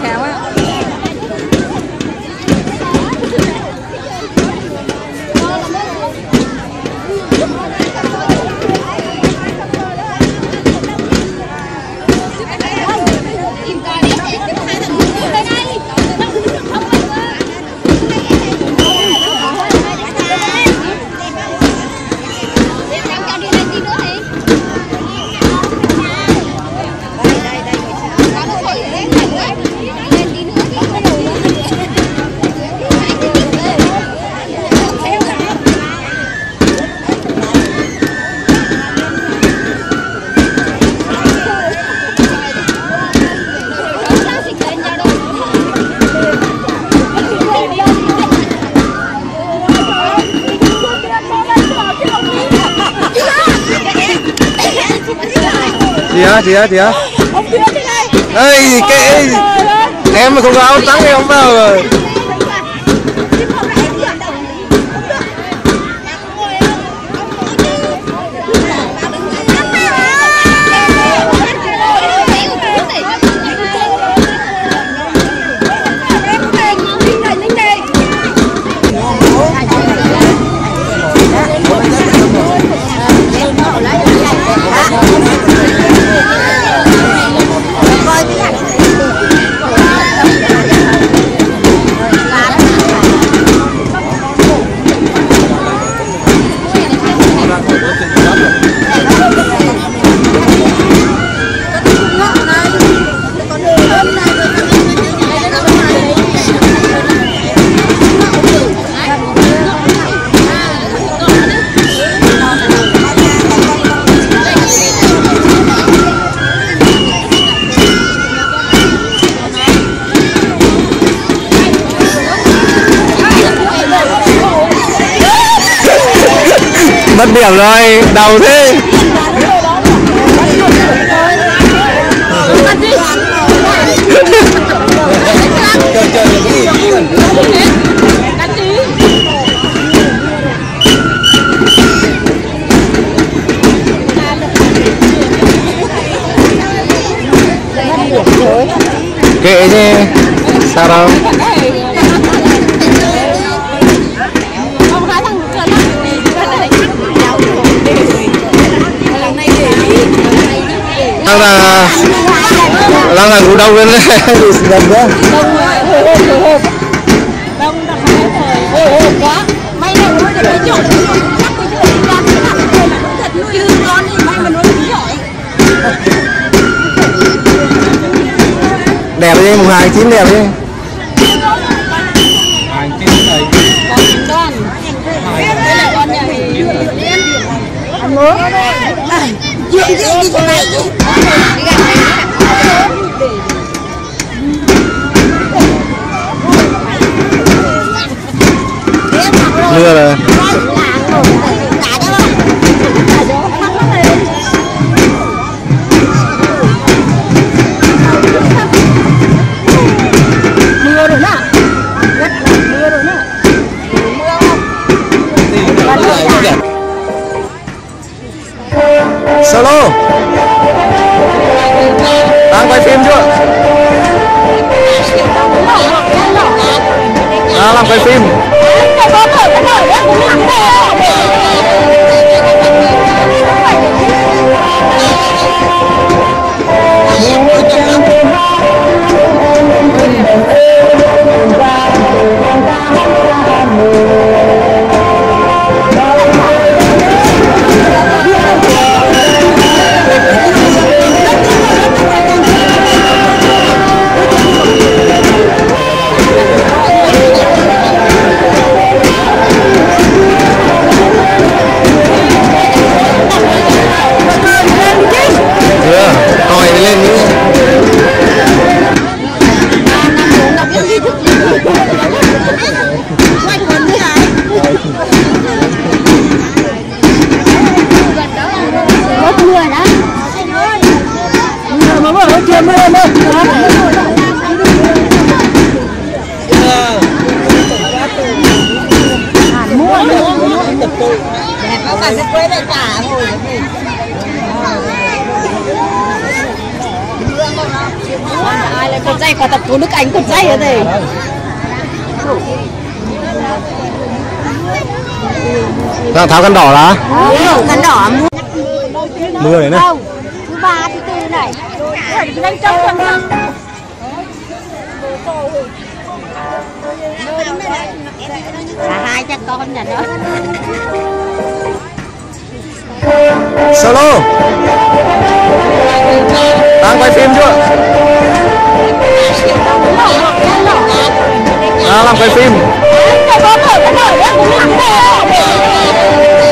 khéo á. Chị á ông kia thế này ê cái em mà không có áo trắng em không bao rồi. Mất điểm rồi, đầu thế. Kệ chứ, sao đâu. Đang là ngủ đông lên đấy gần quá đông đặc biệt quá may này nuôi được cái chỗ chắc cái chỗ đi ra cái nào thật nuôi hư con thì may mà nuôi được giỏi đẹp đi mùng 2/9 đẹp đi 2/9 này con đây là con nhà mình ăn mớ gì chỗ này đi gặp này mưa rồi mưa rồi nè mưa rồi nè solo đang quay phim chưa làm quay phim dây quả tập của nước ảnh cột dây ở đây. Đang tháo khăn đỏ là? Khăn đỏ mưa này nè. Thứ ba thứ tư này. Đánh trống con. Cả hai chắc con nhà đó. Solo. Đang quay phim chưa? Đang làm quay phim.